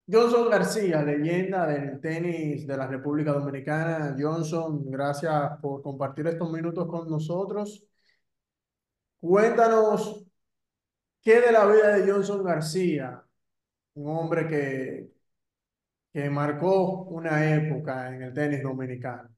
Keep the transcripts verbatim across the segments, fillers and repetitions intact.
Johnson García, leyenda del tenis de la República Dominicana. Johnson, gracias por compartir estos minutos con nosotros. Cuéntanos qué de la vida de Johnson García, un hombre que, que marcó una época en el tenis dominicano.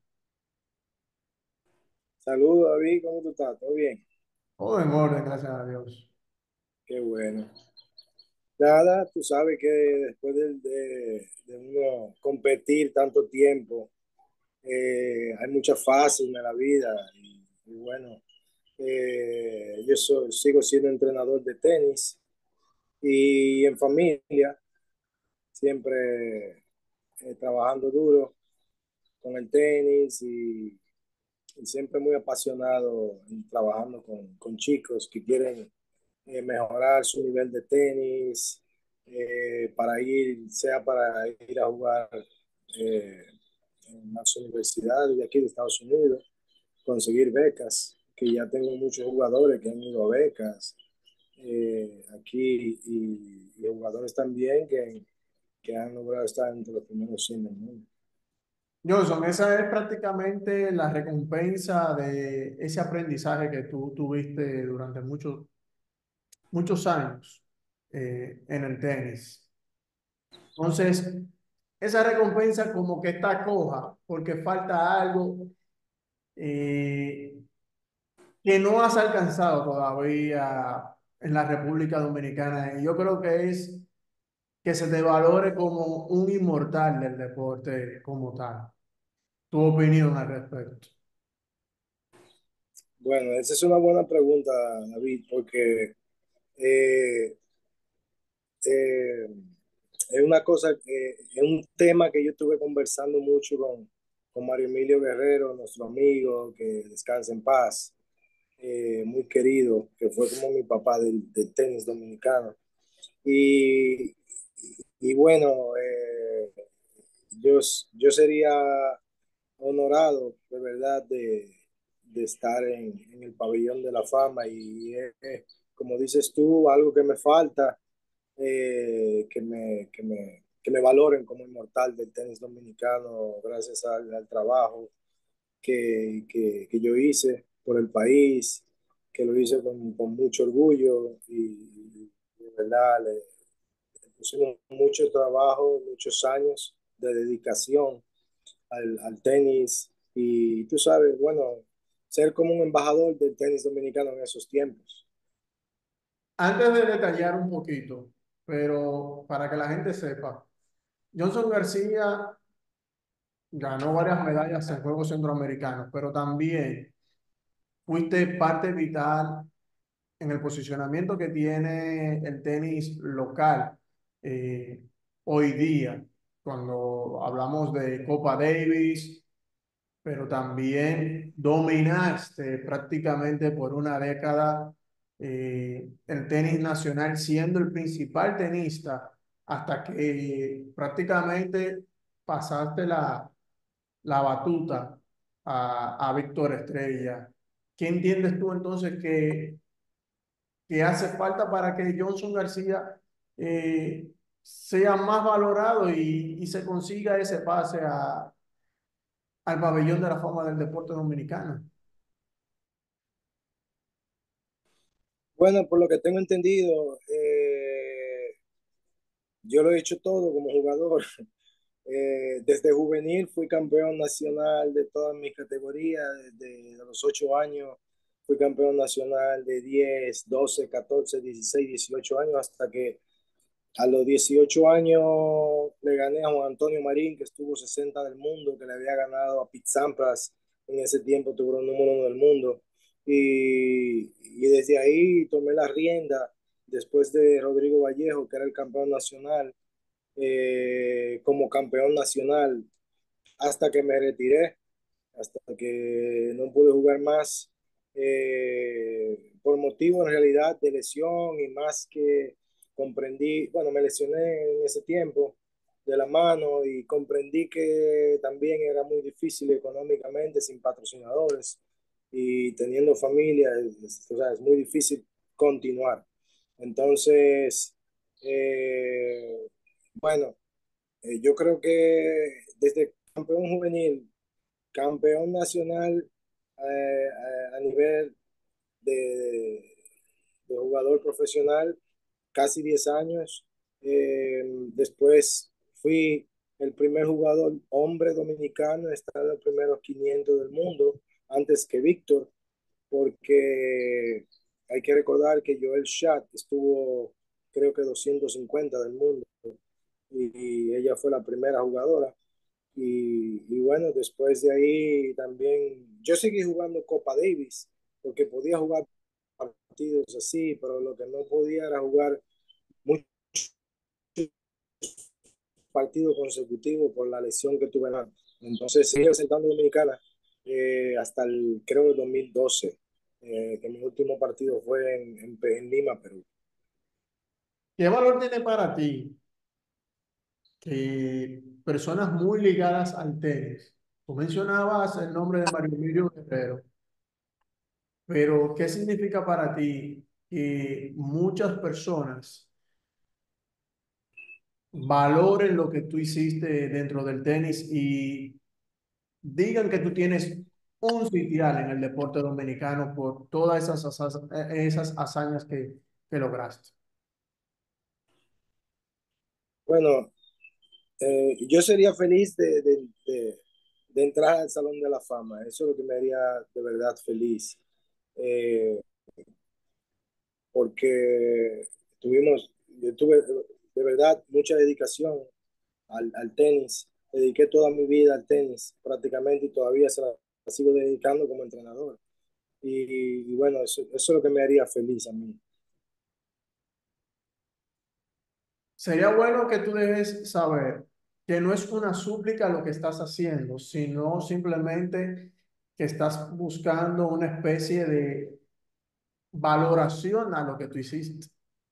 Saludos, David, ¿cómo tú estás? ¿Todo bien? Todo en orden, gracias a Dios. Qué bueno. Nada, tú sabes que después de, de- de uno competir tanto tiempo, eh, hay muchas fases en la vida y, y bueno, eh, yo soy- sigo siendo entrenador de tenis y en familia, siempre eh, trabajando duro con el tenis y, y siempre muy apasionado en trabajando con, con chicos que quieren eh, mejorar su nivel de tenis, eh, para ir, sea para ir a jugar eh, en las universidades de aquí de Estados Unidos, conseguir becas, que ya tengo muchos jugadores que han ido a becas eh, aquí y, y, jugadores también que, que, han logrado estar entre los primeros cien del mundo. Johnson, esa es prácticamente la recompensa de ese aprendizaje que tú tuviste durante muchos, muchos años eh, en el tenis. Entonces, esa recompensa como que está coja porque falta algo eh, que no has alcanzado todavía en la República Dominicana. Y yo creo que es que se te valore como un inmortal del deporte como tal. Tu opinión al respecto. Bueno, esa es una buena pregunta, David, porque eh, eh, es una cosa, que, es un tema que yo estuve conversando mucho con, con Mario Emilio Guerrero, nuestro amigo, que descansa en paz, eh, muy querido, que fue como mi papá del, del tenis dominicano. Y, y bueno, eh, yo, yo sería honorado de verdad de, de estar en, en, el pabellón de la fama y eh, como dices tú, algo que me falta, eh, que, me, que, me, que me valoren como inmortal del tenis dominicano gracias al, al trabajo que, que, que, yo hice por el país, que lo hice con, con mucho orgullo y, y de verdad le, le pusimos mucho trabajo, muchos años de dedicación al, al tenis y tú sabes, bueno, ser como un embajador del tenis dominicano en esos tiempos. Antes de detallar un poquito, pero para que la gente sepa, Johnson García ganó varias medallas en Juegos Centroamericanos, pero también fuiste parte vital en el posicionamiento que tiene el tenis local eh, hoy día, cuando hablamos de Copa Davis, pero también dominaste prácticamente por una década eh, el tenis nacional, siendo el principal tenista hasta que prácticamente pasaste la, la batuta a, a Víctor Estrella. ¿Qué entiendes tú entonces que, que hace falta para que Johnson García eh, sea más valorado y, y se consiga ese pase a, al pabellón de la fama del deporte dominicano? Bueno, por lo que tengo entendido, eh, yo lo he hecho todo como jugador. Eh, desde juvenil fui campeón nacional de todas mis categorías, desde los ocho años fui campeón nacional de diez, doce, catorce, dieciséis, dieciocho años, hasta que a los dieciocho años le gané a Juan Antonio Marín, que estuvo sesenta del mundo, que le había ganado a Pete Sampras, en ese tiempo tuvo el número uno del mundo. Y, y desde ahí tomé la rienda, después de Rodrigo Vallejo, que era el campeón nacional, eh, como campeón nacional, hasta que me retiré, hasta que no pude jugar más, eh, por motivo en realidad de lesión y más que comprendí, bueno, me lesioné en ese tiempo de la mano y comprendí que también era muy difícil económicamente sin patrocinadores y teniendo familia, es, o sea, es muy difícil continuar. Entonces, eh, bueno. Eh, yo creo que desde campeón juvenil, campeón nacional eh, a, a nivel de, de jugador profesional, casi diez años. Eh, después fui el primer jugador hombre dominicano en estar en los primeros quinientos del mundo, antes que Víctor, porque hay que recordar que Joel Schacht estuvo, creo que doscientos cincuenta del mundo, y, y ella fue la primera jugadora. Y, y, bueno, después de ahí también yo seguí jugando Copa Davis, porque podía jugar partidos así, pero lo que no podía era jugar muchos partidos consecutivos por la lesión que tuve. Entonces seguí representando a Dominicana eh, hasta el, creo, el dos mil doce, eh, que mi último partido fue en, en, en Lima, Perú. ¿Qué valor tiene para ti que personas muy ligadas al tenis? Tú mencionabas el nombre de Mario Emilio Guerrero, pero ¿qué significa para ti que muchas personas valoren lo que tú hiciste dentro del tenis y digan que tú tienes un sitial en el deporte dominicano por todas esas, esas, esas hazañas que, que lograste? Bueno, eh, yo sería feliz de, de, de, de, entrar al Salón de la Fama. Eso es lo que me haría de verdad feliz. Eh, porque tuvimos, yo tuve de verdad mucha dedicación al, al tenis. Dediqué toda mi vida al tenis prácticamente, y todavía se la sigo dedicando como entrenador. Y, y bueno, eso, eso, es lo que me haría feliz a mí. Sería bueno que tú dejes saber que no es una súplica lo que estás haciendo, sino simplemente que estás buscando una especie de valoración a lo que tú hiciste.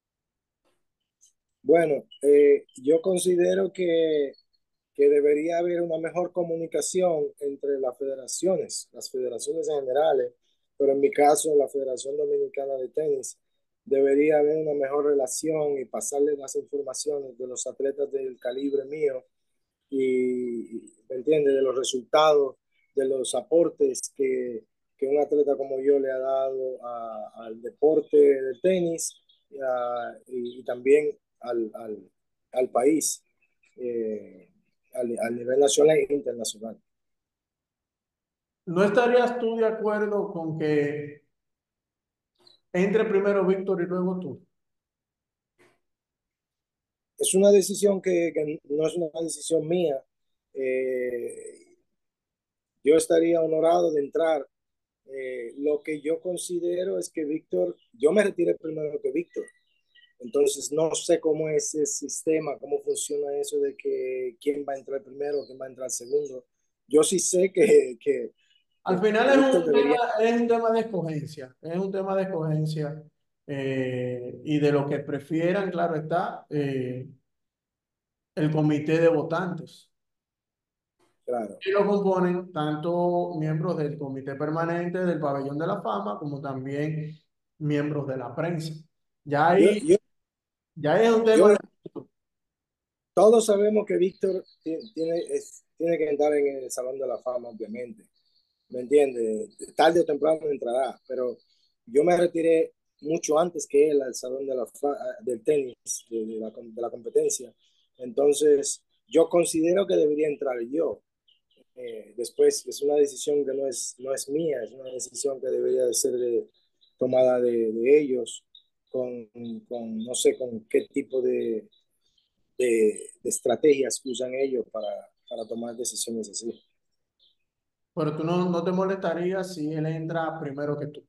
Bueno, eh, yo considero que, que debería haber una mejor comunicación entre las federaciones, las federaciones en generales, pero en mi caso, la Federación Dominicana de Tenis, debería haber una mejor relación y pasarle las informaciones de los atletas del calibre mío y, ¿me entiendes?, de los resultados, de los aportes que, que un atleta como yo le ha dado a, al deporte del tenis y, a, y, y también al, al, al país, eh, al, al, nivel nacional e internacional. ¿No estarías tú de acuerdo con que entre primero Víctor y luego tú? Es una decisión que, que no es una decisión mía. Eh, yo estaría honorado de entrar. Eh, lo que yo considero es que Víctor, yo me retiré primero que Víctor. Entonces, no sé cómo es ese sistema, cómo funciona eso de que quién va a entrar primero, quién va a entrar segundo. Yo sí sé que, que, Al final que es Víctor un tema, debería, es un tema de escogencia, es un tema de escogencia eh, y de lo que prefieran, claro está, eh, el comité de votantes. claro. Y lo componen tanto miembros del comité permanente del Pabellón de la Fama como también miembros de la prensa. Ya Yo, ahí, yo, ya ahí es un tema yo, de... todos sabemos que Víctor tiene, es, tiene que entrar en el Salón de la Fama, obviamente. ¿Me entiendes? Tarde o temprano entrará, pero yo me retiré mucho antes que él al Salón de la Fa del tenis, de, de, la, de la competencia. Entonces, yo considero que debería entrar yo. Eh, después es una decisión que no es, no es mía, es una decisión que debería de ser de, tomada de, de ellos, con, con, no sé, con qué tipo de, de, de estrategias usan ellos para, para tomar decisiones así. Pero tú no, no te molestarías si él entra primero que tú.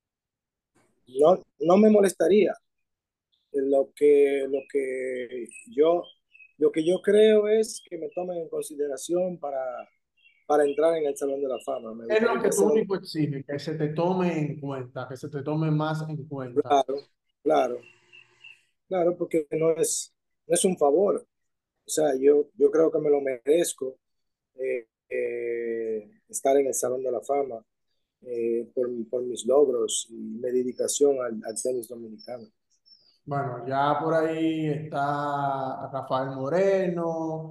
No, no me molestaría. Lo que, lo que yo, lo que yo creo es que me tomen en consideración para, para entrar en el Salón de la Fama. Me Es lo gustaría que tú hacerlo. único exiges, que se te tome en cuenta, que se te tome más en cuenta. Claro, claro, claro, porque no es, no es un favor. O sea, yo, yo creo que me lo merezco, eh, eh, estar en el Salón de la Fama, eh, por, por, mis logros y mi dedicación al, al tenis dominicano. Bueno, ya por ahí está Rafael Moreno,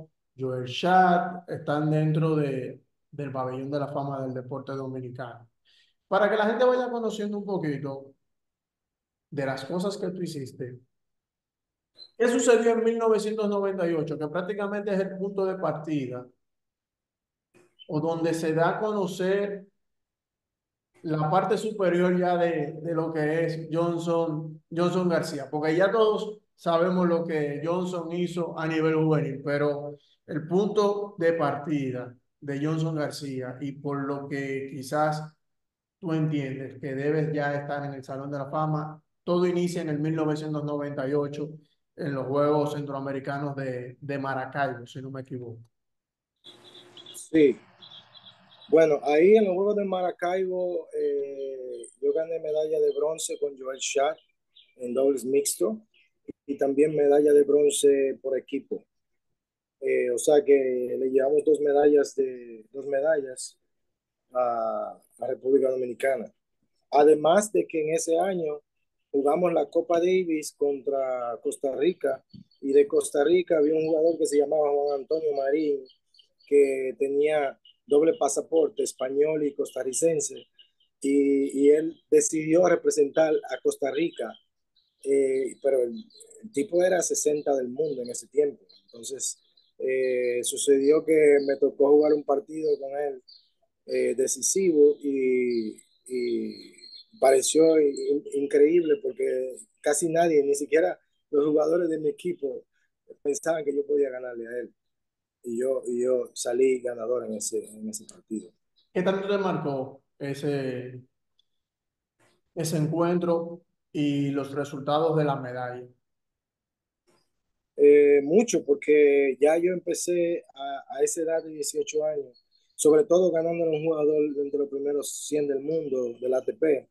Joel Chat, están dentro de, del pabellón de la fama del deporte dominicano. Para que la gente vaya conociendo un poquito de las cosas que tú hiciste. ¿Qué sucedió en mil novecientos noventa y ocho? Que prácticamente es el punto de partida o donde se da a conocer la parte superior ya de, de lo que es Johnson, Johnson García, porque ya todos sabemos lo que Johnson hizo a nivel juvenil, pero el punto de partida de Johnson García y por lo que quizás tú entiendes que debes ya estar en el Salón de la Fama, todo inicia en el mil novecientos noventa y ocho en los Juegos Centroamericanos de, de Maracaibo, si no me equivoco. Sí, bueno, ahí en los Juegos de Maracaibo eh, yo gané medalla de bronce con Joel Schacht en dobles mixto y también medalla de bronce por equipo. Eh, o sea que le llevamos dos medallas de dos medallas a, a República Dominicana. Además de que en ese año jugamos la Copa Davis contra Costa Rica y de Costa Rica había un jugador que se llamaba Juan Antonio Marín que tenía doble pasaporte español y costarricense y, y él decidió representar a Costa Rica, eh, pero el, el, tipo era sesenta del mundo en ese tiempo. Entonces eh, sucedió que me tocó jugar un partido con él eh, decisivo y, y pareció in, increíble porque casi nadie, ni siquiera los jugadores de mi equipo, pensaban que yo podía ganarle a él. Y yo, y yo salí ganador en ese, en ese partido. ¿Qué tanto te marcó ese, ese encuentro y los resultados de la medalla? Eh, mucho, porque ya yo empecé a, a esa edad de dieciocho años, sobre todo ganando un jugador entre los primeros cien del mundo, del A T P.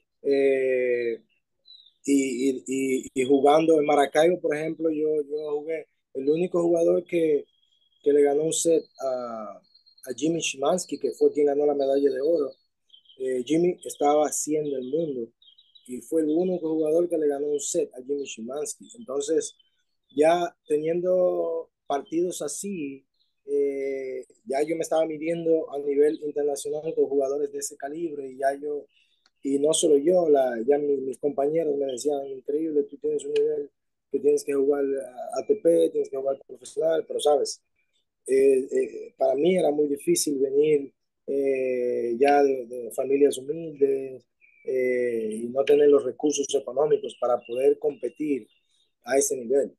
Eh, y, y, y, y, jugando en Maracaibo, por ejemplo, yo, yo jugué, el único jugador que, que le ganó un set a, a Jimmy Szymanski, que fue quien ganó la medalla de oro. Eh, Jimmy estaba cien del mundo y fue el único jugador que le ganó un set a Jimmy Szymanski. Entonces, ya teniendo partidos así, eh, ya yo me estaba midiendo a nivel internacional con jugadores de ese calibre y ya yo, y no solo yo, la, ya mi, mis compañeros me decían, increíble, tú tienes un nivel que tienes que jugar A T P, tienes que jugar profesional, pero sabes, eh, eh, para mí era muy difícil venir eh, ya de, de, familias humildes eh, y no tener los recursos económicos para poder competir a ese nivel.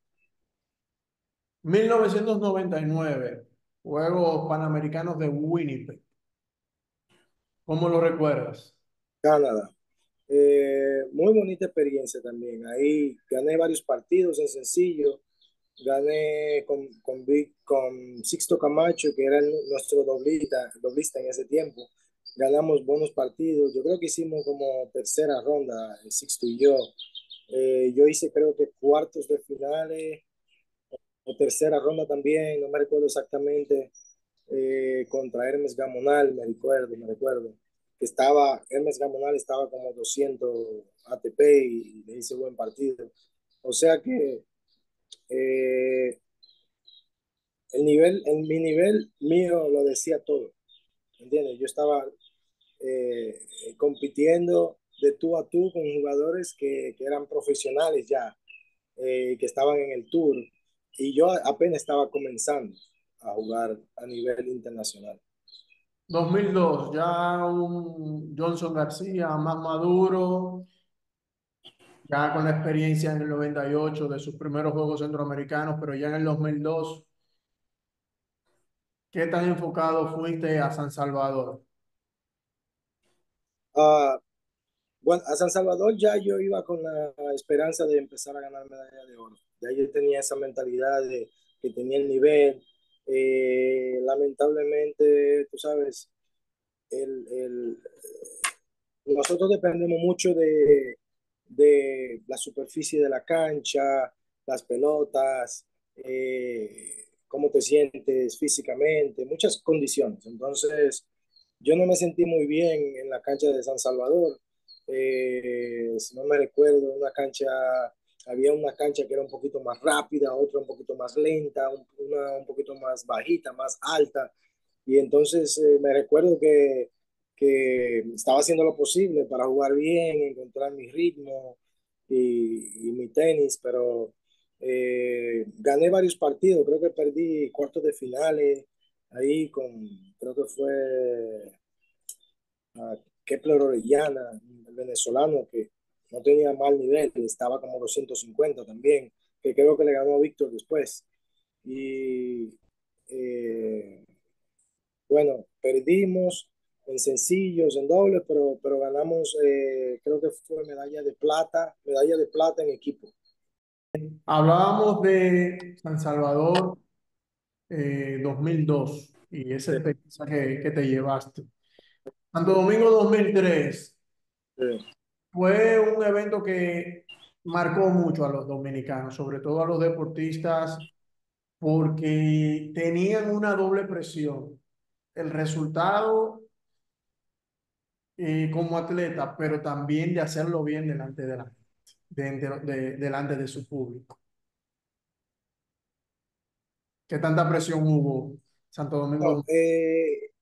mil novecientos noventa y nueve, Juegos Panamericanos de Winnipeg. ¿Cómo lo recuerdas? Canadá. Eh, muy bonita experiencia también. Ahí gané varios partidos en sencillo. Gané con, con, con Sixto Camacho, que era nuestro doblista, doblista en ese tiempo. Ganamos buenos partidos. Yo creo que hicimos como tercera ronda, Sixto y yo. Eh, yo hice creo que cuartos de finales o tercera ronda también, no me recuerdo exactamente, eh, contra Hermes Gamonal, me recuerdo, me recuerdo, que estaba, Hermes Gamonal estaba como doscientos A T P y, y le hice buen partido. O sea que eh, el nivel, en mi nivel mío lo decía todo, ¿entiendes? Yo estaba eh, compitiendo de tú a tú con jugadores que, que eran profesionales ya, eh, que estaban en el tour y yo apenas estaba comenzando a jugar a nivel internacional. dos mil dos, ya un Johnson García más maduro, ya con la experiencia en el noventa y ocho de sus primeros Juegos Centroamericanos, pero ya en el dos mil dos, ¿qué tan enfocado fuiste a San Salvador? Uh, bueno, a San Salvador ya yo iba con la esperanza de empezar a ganar medalla de oro. Ya yo tenía esa mentalidad de que tenía el nivel. Eh, lamentablemente, tú sabes, el, el, nosotros dependemos mucho de, de la superficie de la cancha, las pelotas, eh, cómo te sientes físicamente, muchas condiciones. Entonces, yo no me sentí muy bien en la cancha de San Salvador. Eh, si no me recuerdo, una cancha había una cancha que era un poquito más rápida, otra un poquito más lenta, una un poquito más bajita, más alta. Y entonces eh, me recuerdo que, que estaba haciendo lo posible para jugar bien, encontrar mi ritmo y, y mi tenis, pero eh, gané varios partidos, creo que perdí cuartos de finales ahí con, creo que fue a Kepler Orellana, el venezolano, que no tenía mal nivel, estaba como doscientos cincuenta también, que creo que le ganó a Víctor después. Y eh, bueno, perdimos en sencillos, en dobles, pero, pero ganamos, eh, creo que fue medalla de plata, medalla de plata en equipo. Hablábamos de San Salvador eh, dos mil dos y esa Sí, experiencia que, que te llevaste. Santo Domingo dos mil tres sí. fue un evento que marcó mucho a los dominicanos, sobre todo a los deportistas, porque tenían una doble presión. El resultado eh, como atleta, pero también de hacerlo bien delante de la, de- de- de- delante de su público. ¿Qué tanta presión hubo Santo No, Domingo? eh,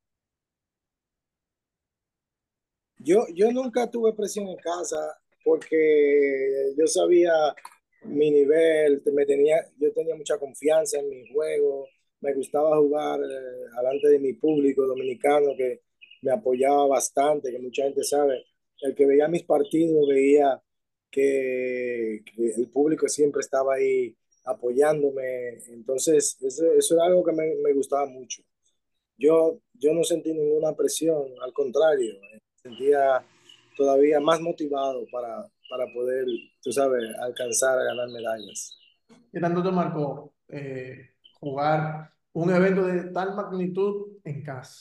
Yo, yo nunca tuve presión en casa porque yo sabía mi nivel, me tenía, yo tenía mucha confianza en mi juego, me gustaba jugar eh, delante de mi público dominicano que me apoyaba bastante, que mucha gente sabe. El que veía mis partidos veía que, que el público siempre estaba ahí apoyándome, entonces eso, eso era algo que me, me gustaba mucho. Yo, yo no sentí ninguna presión, al contrario, eh, sentía todavía más motivado para, para poder, tú sabes, alcanzar a ganar medallas. ¿Qué tanto te marcó eh, jugar un evento de tal magnitud en casa?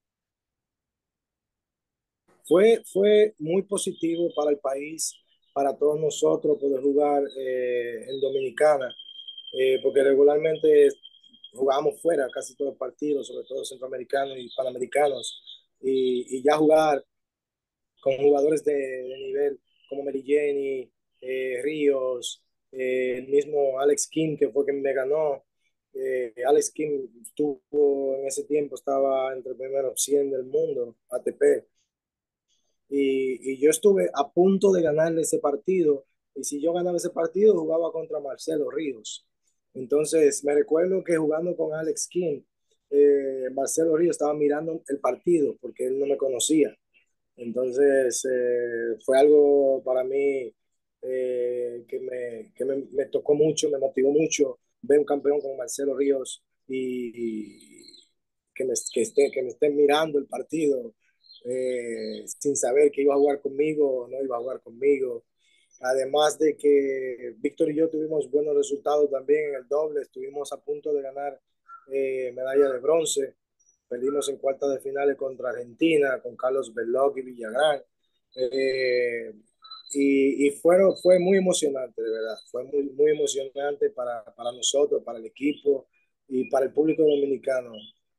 Fue, fue muy positivo para el país, para todos nosotros poder jugar eh, en Dominicana, eh, porque regularmente jugábamos fuera casi todos los partidos, sobre todo centroamericanos y panamericanos, y, y ya jugar con jugadores de, de nivel como Mary Jenny, eh, Ríos, eh, el mismo Alex Kim, que fue quien me ganó. Eh, Alex Kim estuvo en ese tiempo, estaba entre el primer cien del mundo, A T P, y, y yo estuve a punto de ganarle ese partido, y si yo ganaba ese partido, jugaba contra Marcelo Ríos. Entonces, me recuerdo que jugando con Alex Kim, eh, Marcelo Ríos estaba mirando el partido porque él no me conocía. Entonces, eh, fue algo para mí eh, que, me, que me, me, tocó mucho, me motivó mucho ver un campeón como Marcelo Ríos y, y que, me, que, esté, que me estén mirando el partido eh, sin saber que iba a jugar conmigo o no iba a jugar conmigo. Además de que Víctor y yo tuvimos buenos resultados también en el doble, estuvimos a punto de ganar eh, medalla de bronce. Perdimos en cuarta de finales contra Argentina, con Carlos Berlocq y Villagrán. Eh, y y fueron, fue muy emocionante, de verdad. Fue muy, muy emocionante para, para nosotros, para el equipo y para el público dominicano.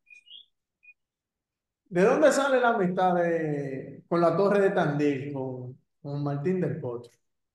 ¿De dónde sale la amistad de- con la Torre de Tandil, con, con Martín del Potro?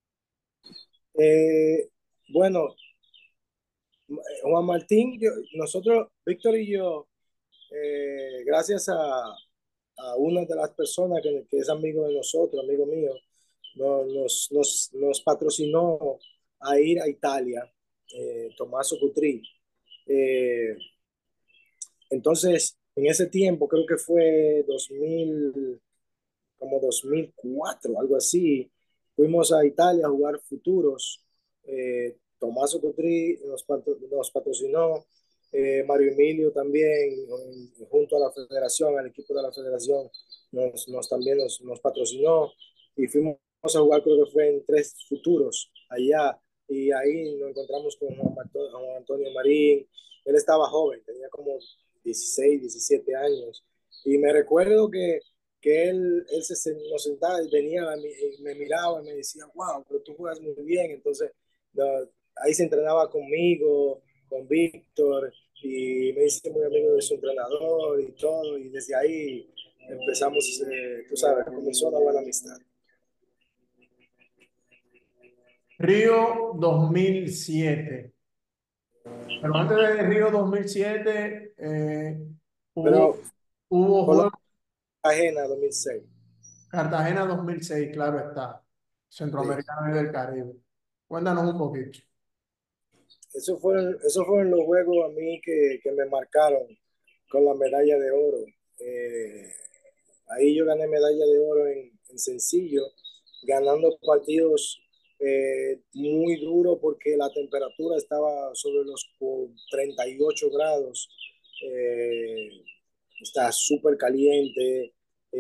Eh, bueno, Juan Martín, yo, nosotros, Víctor y yo, eh, gracias a, a una de las personas que, que es amigo de nosotros, amigo mío, no- nos, nos, nos patrocinó a ir a Italia, eh, Tommaso Cutri. Eh, entonces, en ese tiempo, creo que fue dos mil, como dos mil cuatro, algo así, fuimos a Italia a jugar futuros. Eh, Tommaso Cutri nos, patro, nos patrocinó, eh, Mario Emilio también, eh, junto a la federación, al equipo de la federación, nos, nos también nos, nos, patrocinó y fuimos a jugar, creo que fue en tres futuros allá, y ahí nos encontramos con Juan Antonio, Juan Antonio Marín. Él estaba joven, tenía como dieciséis, diecisiete años, y me recuerdo que que él, él se nos sentaba y venía, me, me miraba y me decía, wow, pero tú juegas muy bien. Entonces, no, ahí se entrenaba conmigo, con Víctor, y me hice muy amigo de su entrenador y todo, y desde ahí empezamos, eh, tú sabes, comenzó una buena amistad. Río dos mil siete. Pero antes de Río dos mil siete, eh, hubo, Pero hubo Colombia Juegos ajena dos mil seis. Cartagena dos mil seis, claro está. Sí. Centroamericano y del Caribe. Cuéntanos un poquito. Esos fueron, esos fueron los juegos a mí que, que me marcaron con la medalla de oro. Eh, Ahí yo gané medalla de oro en, en sencillo, ganando partidos eh, muy duros porque la temperatura estaba sobre los treinta y ocho grados. Eh, Está súper caliente.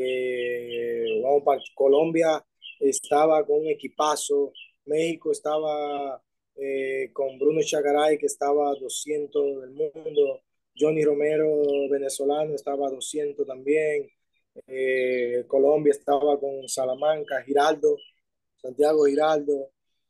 Eh, vamos para Colombia estaba con un equipazo. México estaba eh, con Bruno Chagaray, que estaba a doscientos del mundo. Johnny Romero, venezolano, estaba a doscientos también. Eh, Colombia estaba con Salamanca, Giraldo, Santiago Giraldo.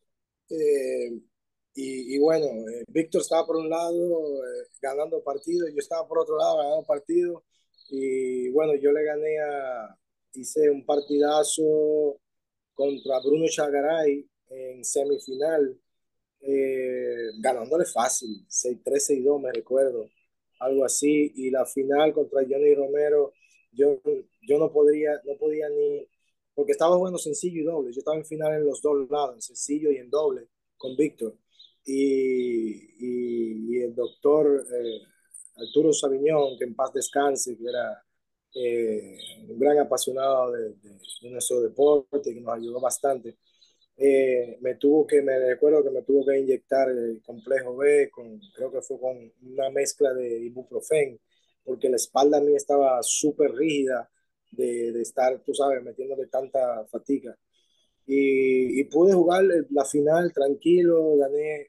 Eh, y, y, bueno, eh, Víctor estaba por un lado eh, ganando partido, yo estaba por otro lado ganando partido. Y bueno, yo le gané a, hice un partidazo contra Bruno Chagaray en semifinal, eh, ganándole fácil, seis tres, seis dos, me recuerdo, algo así. Y la final contra Johnny Romero, yo, yo no, podría, no podía ni, porque estaba jugando sencillo y doble. Yo estaba en final en los dos lados, en sencillo y en doble, con Víctor. Y, y, y el doctor eh, Arturo Sabiñón, que en paz descanse, que era eh, un gran apasionado de, de, de nuestro deporte, que nos ayudó bastante. Eh, me tuvo que, me recuerdo que me tuvo que inyectar el complejo B, con, creo que fue con una mezcla de ibuprofen, porque la espalda mía estaba súper rígida de, de, estar, tú sabes, metiéndole tanta fatiga. Y, y pude jugar la final tranquilo, gané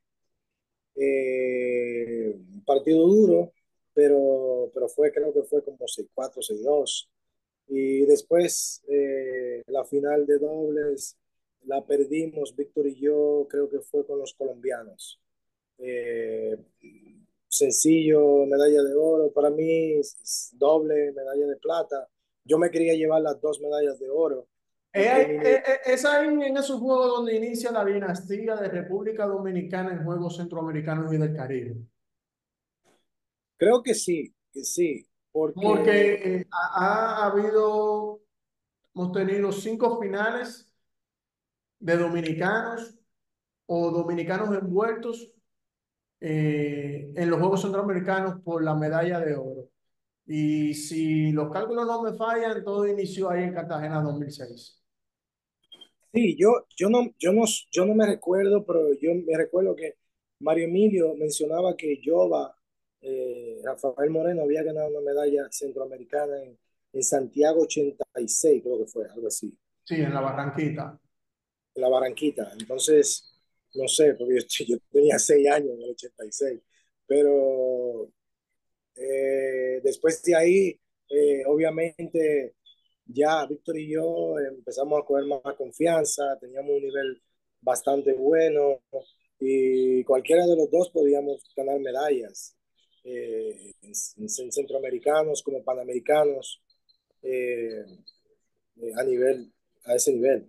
eh, un partido duro, pero, pero fue, creo que fue como seis cuatro, seis dos. Y después eh, la final de dobles la perdimos, Víctor y yo, creo que fue con los colombianos. Eh, Sencillo, medalla de oro, para mí doble, medalla de plata. Yo me quería llevar las dos medallas de oro Eh, porque eh, mi nivel, eh, es ahí en esos juegos donde inicia la dinastía de República Dominicana en Juegos Centroamericanos y del Caribe. creo que sí, que sí, porque Porque eh, ha, ha habido, hemos tenido cinco finales de dominicanos o dominicanos envueltos eh, en los Juegos Centroamericanos por la medalla de oro. Y si los cálculos no me fallan, todo inició ahí en Cartagena dos mil seis. sí, yo, yo, no, yo, no, yo no me recuerdo, pero yo me recuerdo que Mario Emilio mencionaba que Jova, eh, Rafael Moreno, había ganado una medalla centroamericana en, en Santiago ochenta y seis, creo que fue, algo así, Sí, en la Barranquita. en la Barranquita. Entonces, no sé, porque yo, yo tenía seis años en el ochenta y seis, pero eh, después de ahí, eh, obviamente, ya Víctor y yo empezamos a coger más confianza, teníamos un nivel bastante bueno y cualquiera de los dos podíamos ganar medallas, eh, en, en centroamericanos como panamericanos, eh, a nivel, a ese nivel.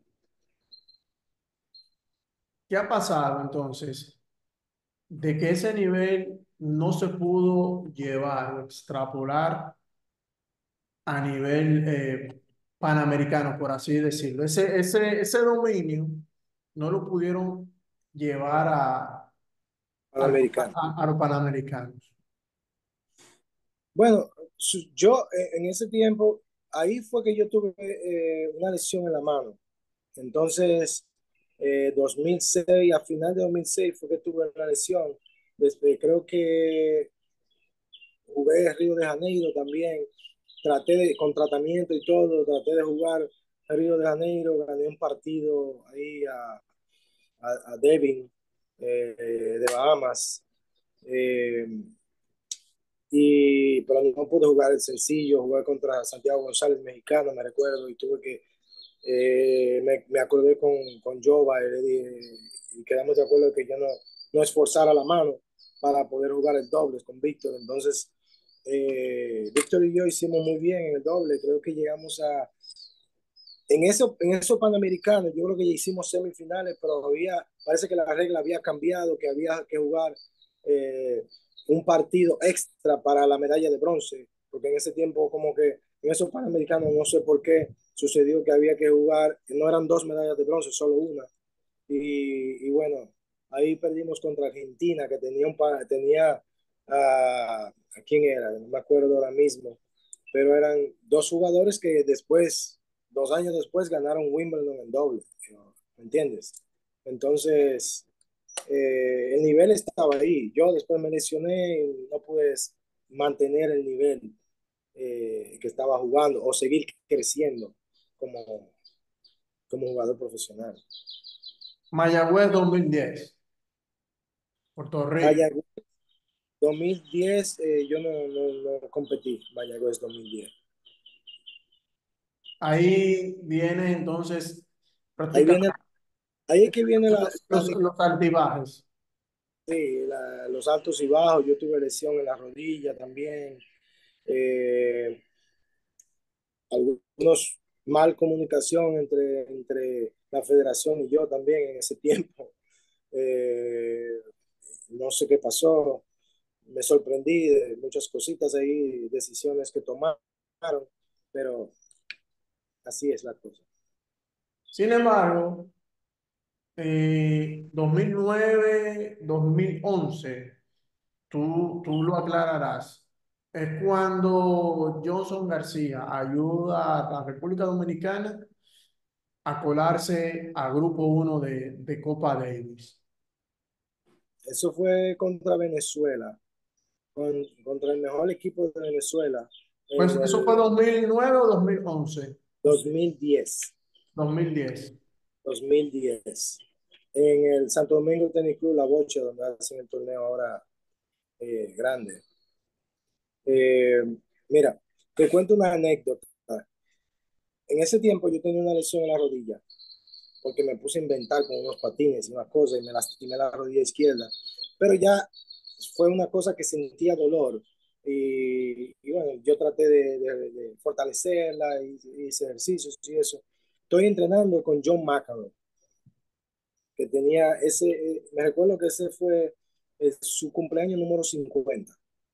¿Qué ha pasado entonces? De que ese nivel no se pudo llevar o extrapolar a nivel eh, panamericano, por así decirlo. Ese, ese, ese dominio no lo pudieron llevar a, a, los Panamericano. a- a los panamericanos. Bueno, su- yo eh, en ese tiempo, ahí fue que yo tuve eh, una lesión en la mano. Entonces, eh, dos mil seis, a final de dos mil seis fue que tuve una lesión. Desde, creo que jugué en Río de Janeiro también. Traté de, con tratamiento y todo, traté de jugar en Río de Janeiro, gané un partido ahí a, a, a Devin eh, de Bahamas. Eh, y, pero no pude jugar el sencillo, jugué contra Santiago González, mexicano, me recuerdo, y tuve que eh, me, me, acordé con, con Jova y, le dije, y quedamos de acuerdo que yo no, no esforzara la mano para poder jugar el doble con Víctor. Entonces, eh, Víctor y yo hicimos muy bien en el doble. Creo que llegamos a, en eso, en esos Panamericanos, yo creo que ya hicimos semifinales, pero había, parece que la regla había cambiado, que había que jugar eh, un partido extra para la medalla de bronce, porque en ese tiempo como que en esos Panamericanos no sé por qué sucedió que había que jugar, no eran dos medallas de bronce, solo una. Y, y bueno, ahí perdimos contra Argentina, que tenía, un, tenía a, ¿a quién era? No me acuerdo ahora mismo, pero eran dos jugadores que después, dos años después, ganaron Wimbledon en doble, ¿me entiendes? Entonces, eh, el nivel estaba ahí. Yo después me lesioné y no pude mantener el nivel eh, que estaba jugando o seguir creciendo como, como jugador profesional. Mayagüez dos mil diez, Puerto Rico. Vaya, dos mil diez eh, yo no, no, no competí, Mayagüez dos mil diez. Ahí viene entonces Ahí viene, prácticamente ahí es que viene la, los, la, los, los altibajes. sí, la, los altos y bajos. Yo tuve lesión en la rodilla también. Eh, algunos mal comunicación entre, entre la federación y yo también en ese tiempo. Eh, no sé qué pasó. Me sorprendí de muchas cositas ahí, decisiones que tomaron, pero así es la cosa. Sin embargo, eh, dos mil nueve, dos mil once, tú, tú lo aclararás, es cuando Johnson García ayuda a la República Dominicana a colarse a Grupo uno de, de Copa Davis. Eso fue contra Venezuela, con, contra el mejor equipo de Venezuela Pues en eso fue el dos mil nueve o dos mil once, dos mil diez. dos mil diez. dos mil diez. En el Santo Domingo Tenis Club La Bocha, donde hacen el torneo ahora eh, grande. Eh, Mira, te cuento una anécdota. En ese tiempo yo tenía una lesión en la rodilla, porque me puse a inventar con unos patines y unas cosas y me lastimé la rodilla izquierda. Pero ya fue una cosa que sentía dolor. Y, y bueno, yo traté de, de, de fortalecerla y hice ejercicios y eso. Estoy entrenando con John McEnroe, que tenía ese, eh, me recuerdo que ese fue eh, su cumpleaños número cincuenta.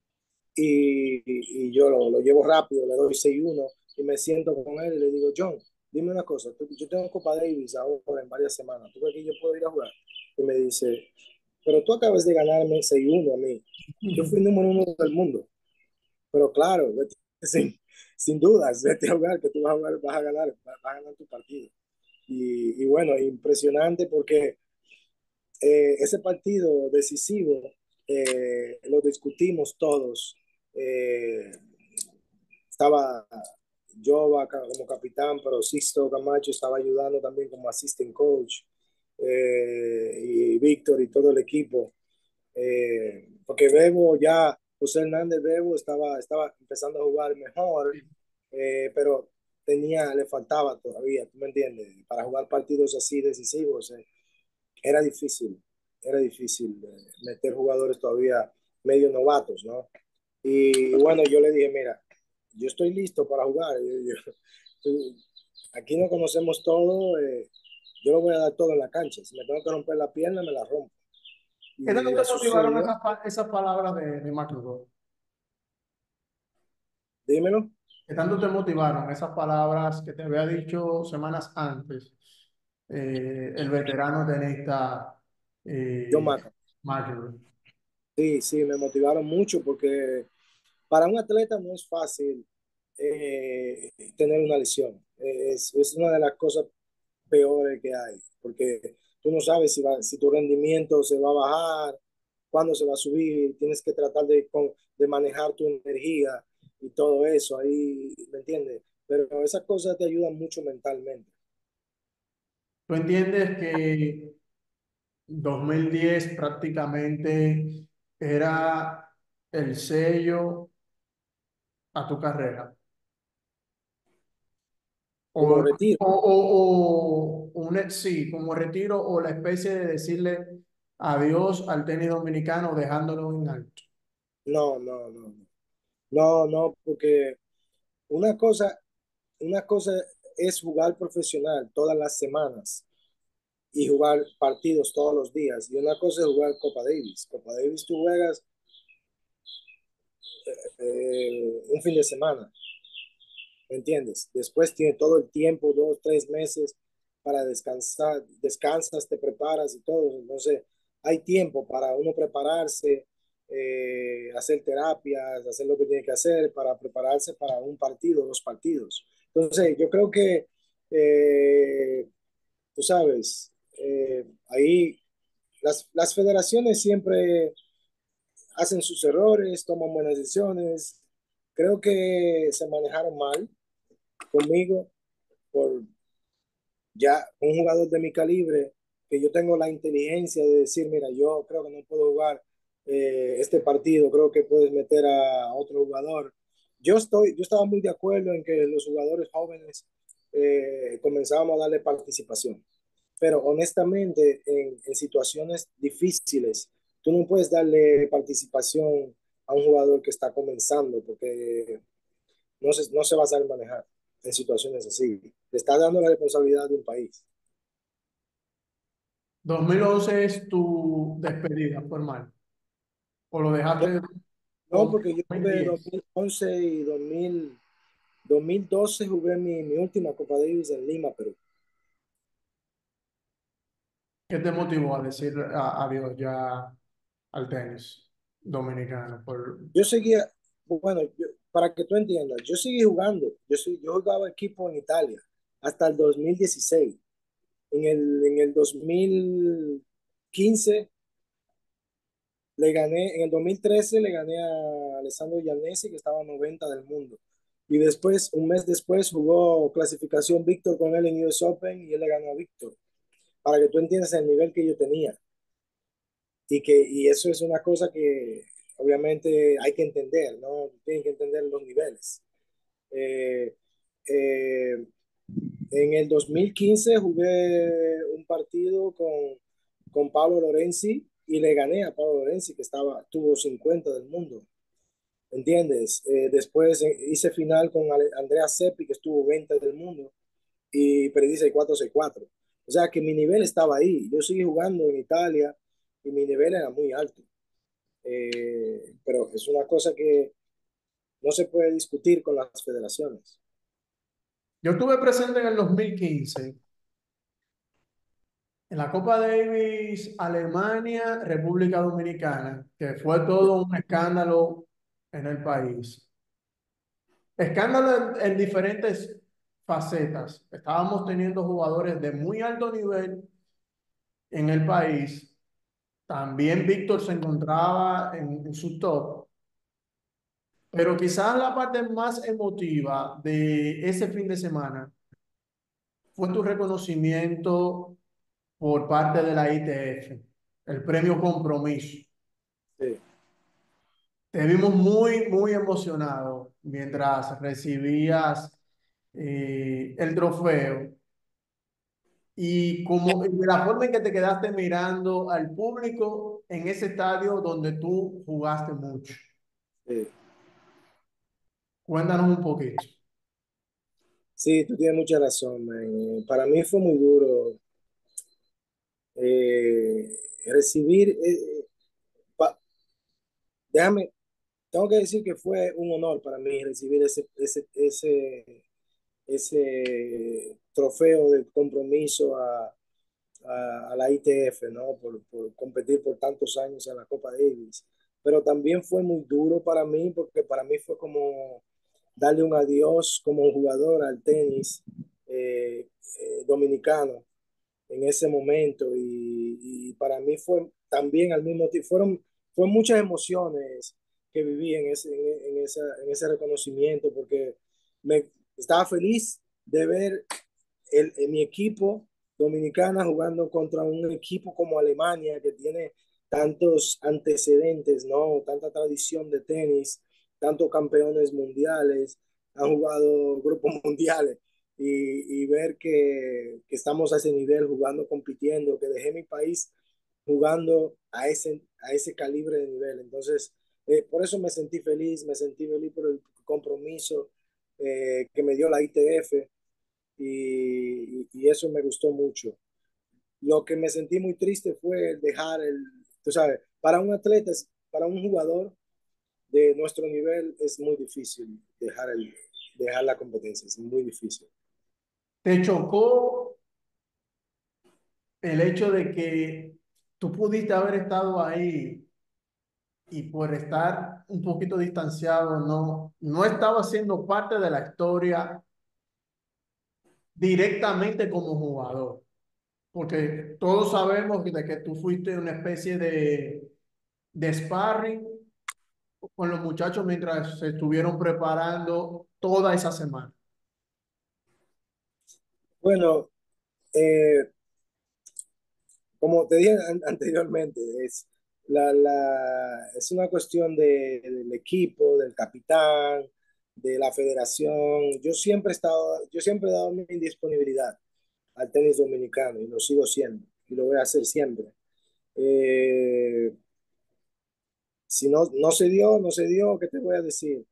Y, y, y yo lo, lo, llevo rápido, le doy seis uno y me siento con él y le digo, John, dime una cosa, tú, yo tengo Copa Davis ahora en varias semanas, ¿tú crees que yo puedo ir a jugar? Y me dice, pero tú acabas de ganarme seis uno a mí, yo fui número uno del mundo, pero claro, vete, sin, sin dudas, vete a jugar, que tú vas a, jugar, vas a ganar, vas a ganar tu partido. Y, y bueno, impresionante porque eh, ese partido decisivo eh, lo discutimos todos. Eh, Estaba yo como capitán, pero Sisto Camacho estaba ayudando también como assistant coach, eh, y Víctor y todo el equipo. Eh, porque Bebo ya, José Hernández Bebo estaba, estaba empezando a jugar mejor, eh, pero tenía, le faltaba todavía, ¿tú me entiendes? Para jugar partidos así decisivos, eh, era difícil, era difícil eh, meter jugadores todavía medio novatos, ¿no? Y bueno, yo le dije, mira, yo estoy listo para jugar. Yo, yo, aquí no conocemos todo, eh, yo lo voy a dar todo en la cancha. Si me tengo que romper la pierna, me la rompo. ¿Qué tanto Y te así motivaron sucedió. esas, pa- esas palabras de, de McEnroe? Dímelo, ¿Qué tanto te motivaron esas palabras que te había dicho semanas antes eh, el veterano tenista yo eh, Maca. McEnroe? Sí, sí, me motivaron mucho porque para un atleta no es fácil eh, tener una lesión. Eh, Es, es una de las cosas peores que hay, porque tú no sabes si, va, si tu rendimiento se va a bajar, cuándo se va a subir, tienes que tratar de, con, de manejar tu energía y todo eso, ahí, ¿me entiendes? Pero esas cosas te ayudan mucho mentalmente. ¿Tú entiendes que dos mil diez prácticamente era el sello a tu carrera? O, Como retiro, o, o, o un, sí, como retiro o la especie de decirle adiós al tenis dominicano dejándolo en alto. no, no, no, no, no, no, porque una cosa, una cosa es jugar profesional todas las semanas y jugar partidos todos los días. Y una cosa es jugar Copa Davis. Copa Davis tú juegas eh, un fin de semana, ¿me entiendes? Después tiene todo el tiempo, dos, tres meses para descansar, descansas, te preparas y todo. Entonces, hay tiempo para uno prepararse, eh, hacer terapias, hacer lo que tiene que hacer para prepararse para un partido, dos partidos. Entonces, yo creo que, eh, tú sabes, eh, ahí las, las federaciones siempre hacen sus errores, toman buenas decisiones. Creo que se manejaron mal conmigo por ya un jugador de mi calibre, que yo tengo la inteligencia de decir, mira, yo creo que no puedo jugar eh, este partido, creo que puedes meter a otro jugador. Yo, estoy, yo estaba muy de acuerdo en que los jugadores jóvenes eh, comenzábamos a darle participación, pero honestamente en, en situaciones difíciles, tú no puedes darle participación a un jugador que está comenzando, porque no se, no se va a saber manejar en situaciones así. Le está dando la responsabilidad de un país. dos mil once es tu despedida formal, o lo No, dejaste no, con porque yo tuve dos mil diez. dos mil once y dos mil, dos mil doce jugué mi, mi última Copa Davis en Lima, Perú. ¿Qué te motivó a decir a- adiós ya al tenis dominicano? Por... Yo seguía, bueno, yo- para que tú entiendas, yo seguí jugando. Yo, soy- yo jugaba equipo en Italia hasta el dos mil dieciséis. En el, en el dos mil quince le gané, en el dos mil trece le gané a Alessandro Giannesi, que estaba noventa del mundo. Y después, un mes después, jugó clasificación Víctor con él en U S Open y él le ganó a Víctor. Para que tú entiendas el nivel que yo tenía. Y, que, y eso es una cosa que obviamente hay que entender, ¿no? Tienen que entender los niveles. Eh, eh, en el dos mil quince jugué un partido con, con Pablo Lorenzi y le gané a Pablo Lorenzi, que estaba, tuvo cincuenta del mundo. ¿Entiendes? Eh, después eh, hice final con Ale- Andrea Seppi, que estuvo veinte del mundo, y perdí seis cuatro seis cuatro. O sea que mi nivel estaba ahí. Yo seguí jugando en Italia y mi nivel era muy alto. Eh, pero es una cosa que no se puede discutir con las federaciones. Yo estuve presente en el dos mil quince en la Copa Davis Alemania, República Dominicana, que fue todo un escándalo en el país. Escándalo en, en diferentes facetas. Estábamos teniendo jugadores de muy alto nivel en el país. También Víctor se encontraba en, en su top. Pero quizás la parte más emotiva de ese fin de semana fue tu reconocimiento por parte de la I T F, el premio Compromiso. Sí, Te vimos muy, muy emocionado mientras recibías eh, el trofeo y como y de la forma en que te quedaste mirando al público en ese estadio donde tú jugaste mucho. sí. Cuéntanos un poquito. Sí, tú tienes mucha razón, man. Eh, Para mí fue muy duro eh, recibir, eh, pa- déjame, tengo que decir que fue un honor para mí recibir ese, ese, ese, ese trofeo de compromiso a, a, a la I T F, ¿no? Por, por competir por tantos años en la Copa Davis. Pero también fue muy duro para mí porque para mí fue como darle un adiós como jugador al tenis eh, eh, dominicano en ese momento y, y, para mí fue también al mismo tiempo, fueron, fueron muchas emociones que viví en ese, en, en, esa, en ese reconocimiento porque me estaba feliz de ver el, en mi equipo dominicana jugando contra un equipo como Alemania que tiene tantos antecedentes, ¿no? Tanta tradición de tenis, tantos campeones mundiales, han jugado grupos mundiales y, y ver que, que, estamos a ese nivel jugando, compitiendo, que dejé mi país jugando a ese, a ese calibre de nivel. Entonces, eh, por eso me sentí feliz, me sentí feliz por el compromiso eh, que me dio la I T F y, y eso me gustó mucho. Lo que me sentí muy triste fue el dejar el, tú sabes, para un atleta, para un jugador de nuestro nivel es muy difícil dejar, el, dejar la competencia, es muy difícil. ¿Te chocó el hecho de que tú pudiste haber estado ahí y por estar un poquito distanciado, no, no estaba siendo parte de la historia directamente como jugador? Porque todos sabemos de que tú fuiste una especie de, de sparring con los muchachos mientras se estuvieron preparando toda esa semana. Bueno, eh, como te dije an anteriormente, es, la, la, es una cuestión de, del equipo, del capitán, de la federación. Yo siempre he estado, yo siempre he dado mi disponibilidad al tenis dominicano y lo sigo siendo y lo voy a hacer siempre. Eh, si no, no se dio, no se dio, ¿qué te voy a decir?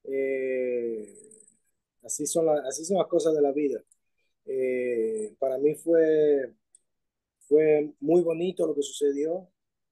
Eh, así, son la, así son las cosas de la vida. Eh, para mí fue, fue muy bonito lo que sucedió,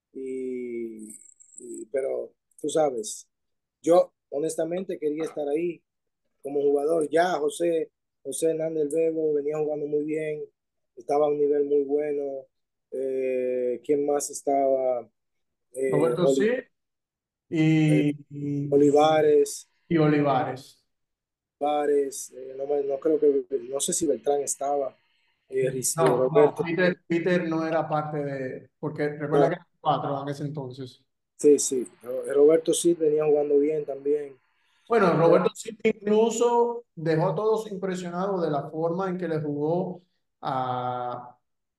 y, y, pero tú sabes, yo honestamente quería estar ahí como jugador. Ya José, José Hernández el Bebo venía jugando muy bien, estaba a un nivel muy bueno. Eh, ¿Quién más estaba? Eh, Roberto sí eh, y, y, Olivares, y Olivares. Olivares, eh, no, me- no creo que, no sé si Beltrán estaba, eh, Riz- eh, No, no, Roberto, Peter, Peter no era parte de, porque recuerda no, que eran cuatro en ese entonces. sí, sí, Ro- Roberto sí venía jugando bien también. Bueno, Pero, Roberto sí incluso dejó a todos impresionados de la forma en que le jugó a,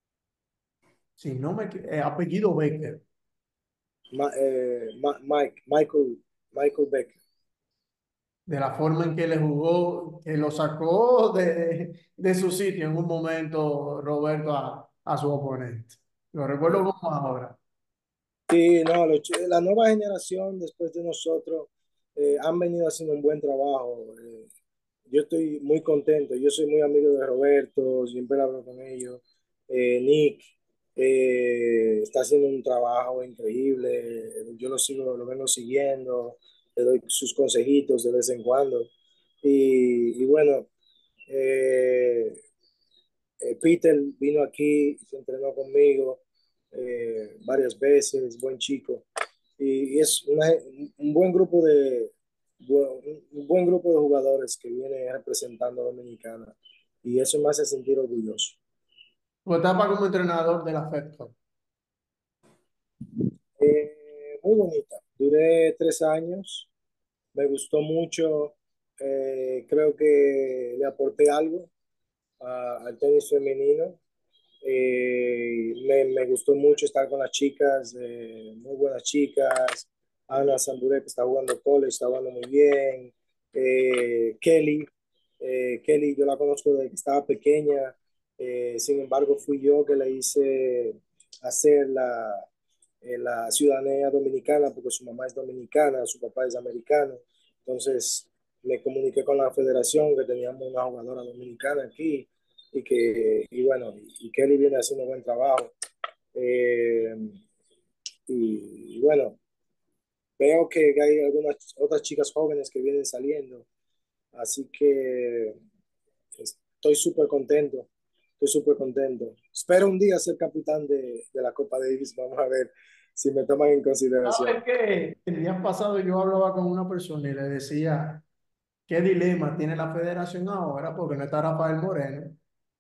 si no me, equi- eh, apellido Baker, Ma- eh, Ma- Mike, Michael, Michael Becker. de la forma en que le jugó, que lo sacó de, de su sitio en un momento Roberto a, a su oponente. Lo recuerdo como ahora. Sí, no, los ch- la nueva generación después de nosotros eh, han venido haciendo un buen trabajo. Eh, yo estoy muy contento. Yo soy muy amigo de Roberto, siempre hablo con ellos. Eh, Nick eh, está haciendo un trabajo increíble. Yo lo sigo, lo vengo siguiendo, le doy sus consejitos de vez en cuando. Y, y bueno, eh, eh, Peter vino aquí, se entrenó conmigo eh, varias veces, buen chico. Y, y es una, un buen grupo de un buen grupo de jugadores que viene representando a Dominicana, y eso me hace sentir orgulloso. Tu etapa como entrenador de la Fed Cup. Eh, muy bonita. Duré tres años, me gustó mucho. Eh, creo que le aporté algo a, al tenis femenino. Eh, me, me, gustó mucho estar con las chicas, eh, muy buenas chicas. Ana Sandurek está jugando college, está jugando muy bien. Eh, Kelly, eh, Kelly, yo la conozco desde que estaba pequeña. Eh, sin embargo, fui yo que le hice hacer la, eh, la ciudadanía dominicana porque su mamá es dominicana, su papá es americano. Entonces, me comuniqué con la federación que teníamos una jugadora dominicana aquí, y que, y bueno, y Kelly viene haciendo buen trabajo. Eh, y, y, bueno, veo que hay algunas otras chicas jóvenes que vienen saliendo, así que estoy súper contento, estoy súper contento. Espero un día ser capitán de, de la Copa Davis, vamos a ver si me toman en consideración. ¿Sabes qué? El día pasado yo hablaba con una persona y le decía, ¿qué dilema tiene la federación ahora? Porque no está Rafael Moreno,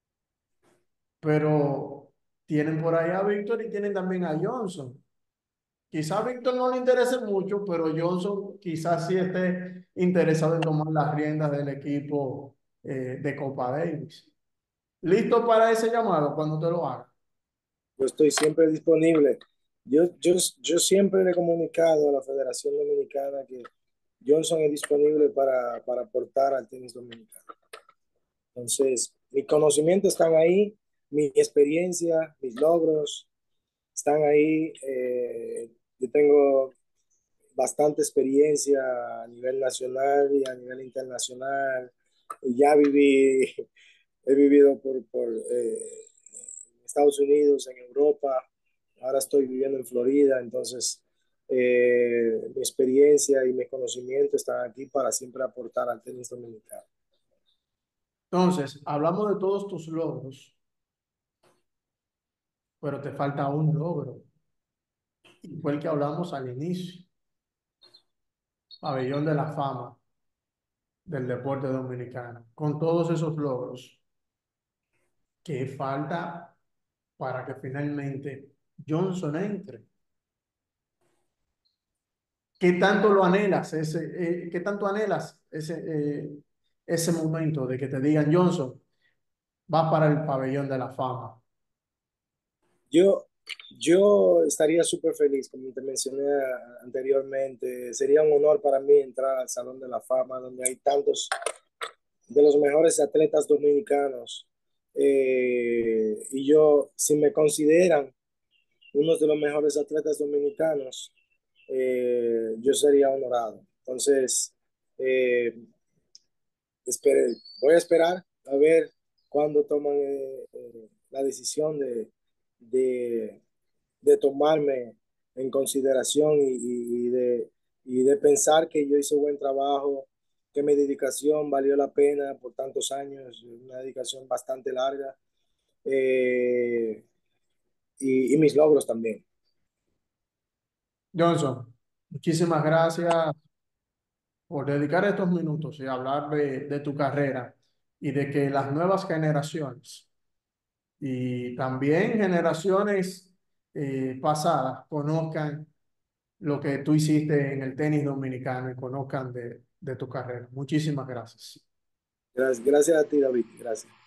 pero tienen por ahí a Víctor y tienen también a Johnson. Quizás a Víctor no le interese mucho, pero Johnson quizás sí esté interesado en tomar las riendas del equipo eh, de Copa Davis. ¿Listo para ese llamado cuando te lo haga? Yo estoy siempre disponible. Yo, yo, yo siempre le he comunicado a la Federación Dominicana que Johnson es disponible para, para aportar al tenis dominicano. Entonces, mis conocimientos están ahí, mi experiencia, mis logros están ahí. Eh, yo tengo bastante experiencia a nivel nacional y a nivel internacional. Ya viví he vivido por, por eh, Estados Unidos, en Europa, ahora estoy viviendo en Florida, entonces eh, mi experiencia y mi conocimiento están aquí para siempre aportar al tenis dominicano. Entonces, hablamos de todos tus logros, pero te falta un logro, y fue el que hablamos al inicio, pabellón de la fama del deporte dominicano. Con todos esos logros, ¿qué falta para que finalmente Johnson entre? ¿Qué tanto lo anhelas ese, eh, qué tanto anhelas ese, eh, ese momento de que te digan, Johnson, vas para el pabellón de la fama? Yo, yo estaría súper feliz, como te mencioné anteriormente. Sería un honor para mí entrar al Salón de la Fama, donde hay tantos de los mejores atletas dominicanos. Eh, y yo, si me consideran uno de los mejores atletas dominicanos, eh, yo sería honorado. Entonces, eh, espere, voy a esperar a ver cuándo toman eh, eh, la decisión de, de, de, tomarme en consideración y, y, y, de, y de pensar que yo hice buen trabajo, que mi dedicación valió la pena por tantos años, una dedicación bastante larga, eh, y, y mis logros también. Johnson, muchísimas gracias por dedicar estos minutos y hablar de, de tu carrera y de que las nuevas generaciones y también generaciones eh, pasadas conozcan lo que tú hiciste en el tenis dominicano y conozcan de, de tu carrera. Muchísimas gracias. Gracias, gracias a ti, David. Gracias.